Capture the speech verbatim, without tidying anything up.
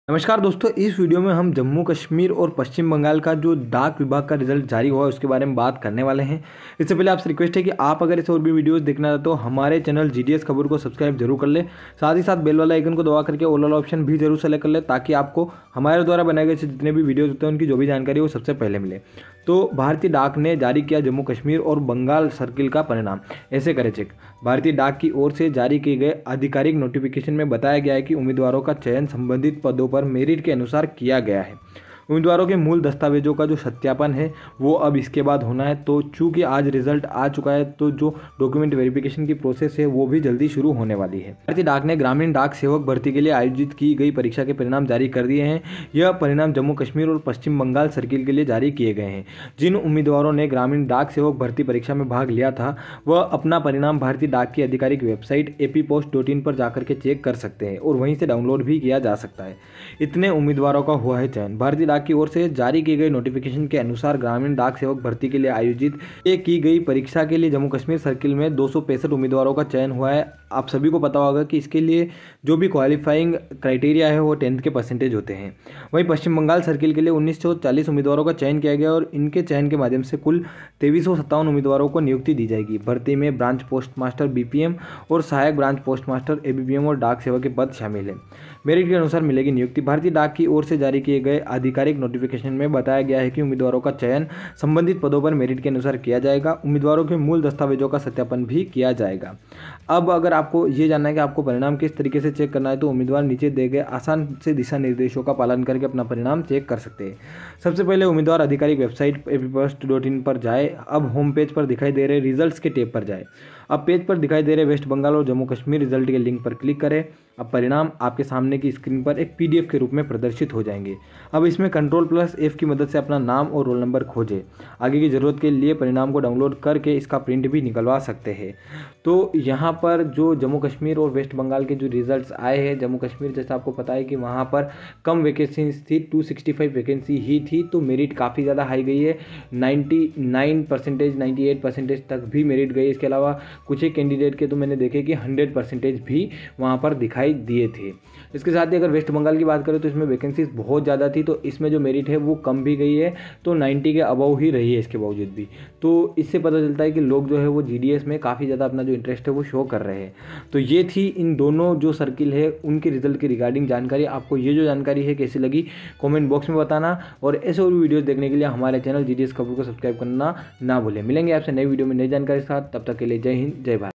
नमस्कार दोस्तों, इस वीडियो में हम जम्मू कश्मीर और पश्चिम बंगाल का जो डाक विभाग का रिजल्ट जारी हुआ है उसके बारे में बात करने वाले हैं। इससे पहले आपसे रिक्वेस्ट है कि आप अगर इस और भी वीडियोस देखना है तो हमारे चैनल जीडीएस खबर को सब्सक्राइब जरूर कर ले, साथ ही साथ बेल वाला आइकन को दबा करके ऑल वाला ऑप्शन भी जरूर सेलेक्ट कर ले, ताकि आपको हमारे द्वारा बनाए गए जितने भी वीडियोज़ होते हैं उनकी जो भी जानकारी वो सबसे पहले मिले। तो भारतीय डाक ने जारी किया जम्मू कश्मीर और बंगाल सर्किल का परिणाम, ऐसे करें चेक। भारतीय डाक की ओर से जारी किए गए आधिकारिक नोटिफिकेशन में बताया गया है कि उम्मीदवारों का चयन संबंधित पदों पर मेरिट के अनुसार किया गया है। उम्मीदवारों के मूल दस्तावेजों का जो सत्यापन है वो अब इसके बाद होना है। तो चूंकि आज रिजल्ट आ चुका है तो जो डॉक्यूमेंट वेरिफिकेशन की प्रोसेस है वो भी जल्दी शुरू होने वाली है। भारतीय डाक ने ग्रामीण डाक सेवक भर्ती के लिए आयोजित की गई परीक्षा के परिणाम जारी कर दिए हैं। यह परिणाम जम्मू कश्मीर और पश्चिम बंगाल सर्किल के लिए जारी किए गए हैं। जिन उम्मीदवारों ने ग्रामीण डाक सेवक भर्ती परीक्षा में भाग लिया था वह अपना परिणाम भारतीय डाक की आधिकारिक website A P post dot in पर जाकर के चेक कर सकते हैं और वहीं से डाउनलोड भी किया जा सकता है। इतने उम्मीदवारों का हुआ है चयन। भारतीय डाक की ओर से जारी की गई नोटिफिकेशन के अनुसार ग्रामीण डाक सेवक भर्ती के लिए आयोजित की गई परीक्षा के लिए जम्मू कश्मीर सर्किल में दो सौ पैंसठ उम्मीदवारों का चयन हुआ है। आप सभी को पता होगा कि इसके लिए जो भी क्वालिफाइंग क्राइटेरिया है वो टेंथ के परसेंटेज होते हैं। वहीं पश्चिम बंगाल सर्किल के लिए उन्नीस सौ चालीस उम्मीदवारों का चयन किया गया और इनके चयन के माध्यम से कुल तेईस सौ सत्तावन उम्मीदवारों को नियुक्ति दी जाएगी। भर्ती में branch post master B P M और सहायक branch post master A B P M और डाक सेवक के पद शामिल हैं। मेरिट के अनुसार मिलेगी नियुक्ति। भारतीय डाक की ओर से जारी किए गए आधिकारिक नोटिफिकेशन में बताया गया है कि उम्मीदवारों का चयन संबंधित पदों पर मेरिट के अनुसार किया जाएगा। उम्मीदवारों के मूल दस्तावेजों का सत्यापन भी किया जाएगा। अब अगर आपको ये जानना है कि आपको परिणाम किस तरीके से चेक करना है तो उम्मीदवार नीचे दिए गए आसान से दिशा निर्देशों का पालन करके अपना परिणाम चेक कर सकते हैं। सबसे पहले उम्मीदवार आधिकारिक website A P post dot in पर जाए। अब होम पेज पर दिखाई दे रहे रिजल्ट्स के टैब पर जाए। अब पेज पर दिखाई दे रहे वेस्ट बंगाल और जम्मू कश्मीर रिजल्ट के लिंक पर क्लिक करें। अब परिणाम आपके सामने की स्क्रीन पर एक पीडीएफ के रूप में प्रदर्शित हो जाएंगे। अब इसमें कंट्रोल प्लस एफ की मदद से अपना नाम और रोल नंबर खोजें। आगे की ज़रूरत के लिए परिणाम को डाउनलोड करके इसका प्रिंट भी निकलवा सकते हैं। तो यहाँ पर जो जम्मू कश्मीर और वेस्ट बंगाल के जो रिजल्ट्स आए हैं, जम्मू कश्मीर जैसा आपको पता है कि वहाँ पर कम वैकेंसीज थी, दो सौ पैंसठ वैकेंसी ही थी, तो मेरिट काफ़ी ज़्यादा हाई गई है। निन्यानवे परसेंटेज अट्ठानवे परसेंटेज तक भी मेरिट गई। इसके अलावा कुछ एक कैंडिडेट के तो मैंने देखे कि सौ परसेंटेज भी वहाँ पर दिखाई दिए थे। इसके साथ ही अगर वेस्ट बंगाल की बात करें तो इसमें वैकेंसीज बहुत ज़्यादा थी, तो इसमें जो मेरिट है वो कम भी गई है, तो नब्बे के अबव ही रही है इसके बावजूद भी। तो इससे पता चलता है कि लोग जो है वो जीडीएस में काफ़ी ज़्यादा अपना जो इंटरेस्ट है वो शो कर रहे हैं। तो ये थी इन दोनों जो सर्किल है उनके रिजल्ट की रिगार्डिंग जानकारी। आपको ये जो जानकारी है कैसी लगी कमेंट बॉक्स में बताना, और ऐसे और भी वीडियोस देखने के लिए हमारे चैनल जीडीएस खबर को सब्सक्राइब करना ना भूलें। मिलेंगे आपसे नई वीडियो में नई जानकारी के साथ, तब तक के लिए जय हिंद जय भारत।